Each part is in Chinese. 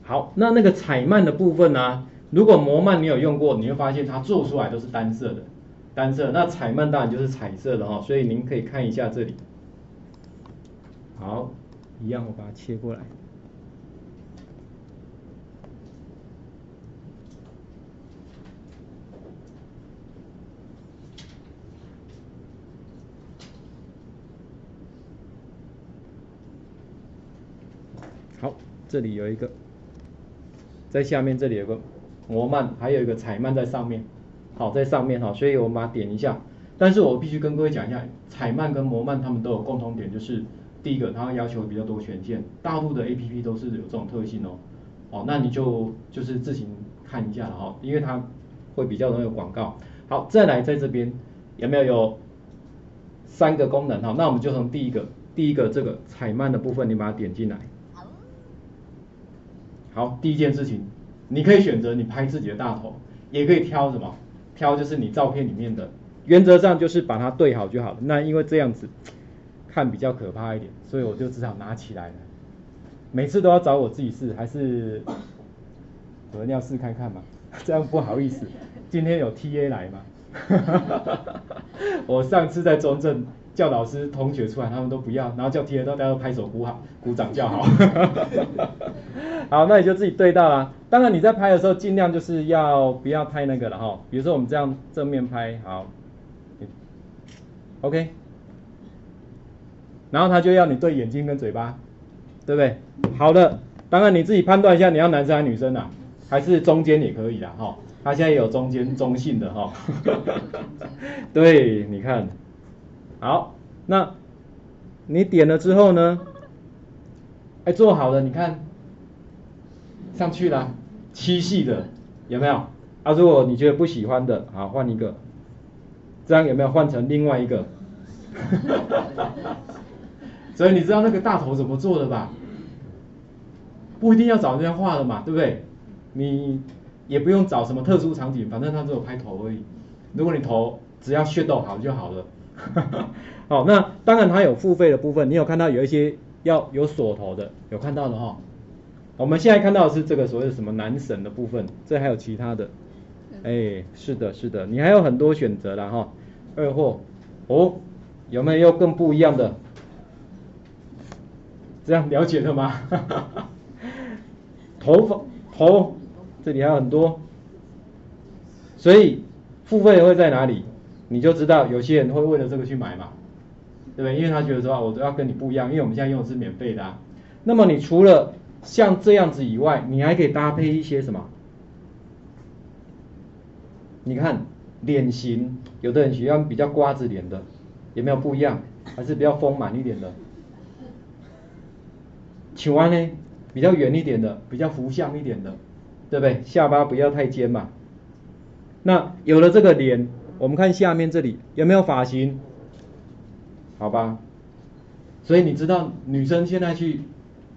好，那个彩漫的部分呢、如果模漫你有用过，你会发现它做出来都是单色的，单色。那彩漫当然就是彩色的哈，所以您可以看一下这里。好，一样我把它切过来。好，这里有一个，在下面这里有个模漫，还有一个彩漫在上面。好，在上面哈，所以我们把它点一下。但是我必须跟各位讲一下，彩漫跟模漫它们都有共同点，就是第一个，它会要求比较多权限，大陆的 APP 都是有这种特性哦。哦，那你就是自行看一下了哈，因为它会比较容易有广告。好，再来在这边有没有3个功能哈？那我们就从第一个这个彩漫的部分，你把它点进来。好，第一件事情，你可以选择你拍自己的大头，也可以挑什么？挑就是你照片里面的，原则上就是把它对好就好了。那因为这样子看比较可怕一点，所以我就只好拿起来了。每次都要找我自己试，还是有人要试看看嘛？这样不好意思，今天有 TA 来嘛？我上次在中正叫老师同学出来，他们都不要，然后叫 TA 大家都拍手鼓掌叫好。好，那你就自己对到啦。当然你在拍的时候，尽量就是要不要太那个了哈。比如说我们这样正面拍，好 ，OK。然后他就要你对眼睛跟嘴巴，对不对？好的，当然你自己判断一下，你要男生还是女生啊？还是中间也可以啦哈。他现在也有中间中性的哈。对，你看，好，那你点了之后呢？哎，做好了，你看上去了，7系的有没有？啊，如果你觉得不喜欢的，好换一个，这样有没有换成另外一个？所以你知道那个大头怎么做的吧？不一定要找人家画的嘛，对不对？你也不用找什么特殊场景，反正他只有拍头而已。如果你头只要shadow好就好了。好，那当然它有付费的部分，你有看到有一些要有锁头的，有看到的哈。我们现在看到的是这个所谓的什么男神的部分，这还有其他的。哎，是的，是的，你还有很多选择啦哈。二货，哦，有没有更不一样的？这样了解了吗？头，这里还有很多，所以付费会在哪里？你就知道有些人会为了这个去买嘛，对不对？因为他觉得说我都要跟你不一样，因为我们现在用的是免费的啊。那么你除了像这样子以外，你还可以搭配一些什么？你看脸型，有的人喜欢比较瓜子脸的，有没有不一样？还是比较丰满一点的？球安呢，比较圆一点的，比较弧向一点的，对不对？下巴不要太尖嘛。那有了这个脸，我们看下面这里有没有发型？好吧，所以你知道女生现在去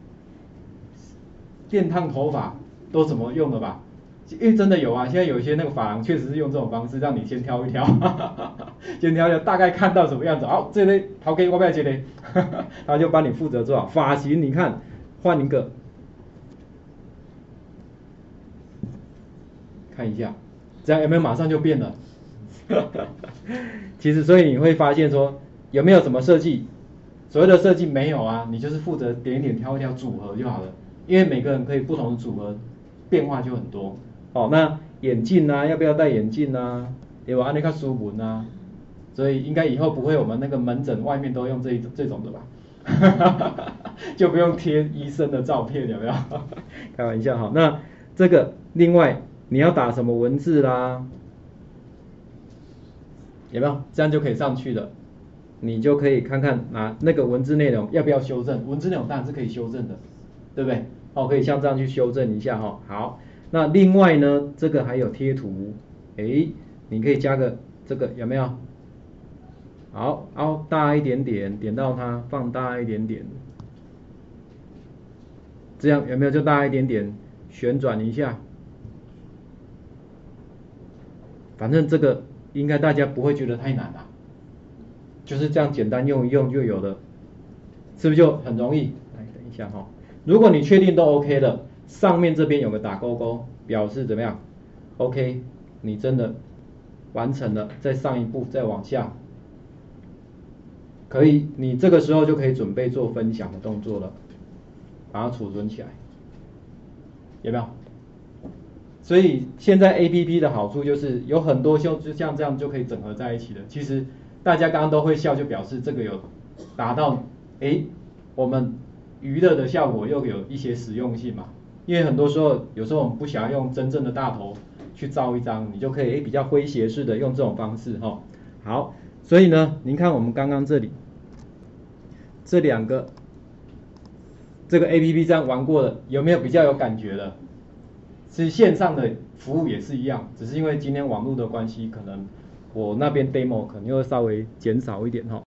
电烫头发都怎么用的吧？因为真的有啊，现在有一些那个发廊确实是用这种方式，让你先挑一挑，先挑一挑，大概看到什么样子。好，这类好给我不要这类，他就帮你负责做好发型。你看，换一个，看一下，这样有没有马上就变了？其实，所以你会发现说，有没有什么设计？所谓的设计没有啊，你就是负责点一点挑一挑组合就好了。因为每个人可以不同的组合，变化就很多。哦，那眼镜啊，要不要戴眼镜啊？对吧？你看书文啊，所以应该以后不会我们那个门诊外面都用这种的吧？就不用贴医生的照片，有没有？开玩笑哈。那这个另外你要打什么文字啦？有没有？这样就可以上去了。你就可以看看那个文字内容要不要修正，文字内容当然是可以修正的，对不对？哦，可以像这样去修正一下哈。好，那另外呢，这个还有贴图，你可以加个这个有没有？好，凹大一点点，点到它，放大一点点，这样有没有就大一点点？旋转一下，反正这个应该大家不会觉得太难啦。就是这样简单用一用就有了，是不是就很容易？来，等一下哈，如果你确定都 OK 了， 上面这边有个打勾勾，表示怎么样 ？OK， 你真的完成了，再上一步，再往下，可以，你这个时候就可以准备做分享的动作了，把它储存起来，有没有？所以现在 APP 的好处就是有很多就像这样就可以整合在一起的。其实大家刚刚都会笑，就表示这个有达到我们娱乐的效果，又有一些实用性嘛。因为很多时候，有时候我们不想要用真正的大头去照一张，你就可以比较诙谐式的用这种方式哈。好，所以呢，您看我们刚刚这里这两个这个 APP 这样玩过了，有没有比较有感觉的？其实线上的服务也是一样，只是因为今天网络的关系，可能我那边 demo 可能又稍微减少一点哈。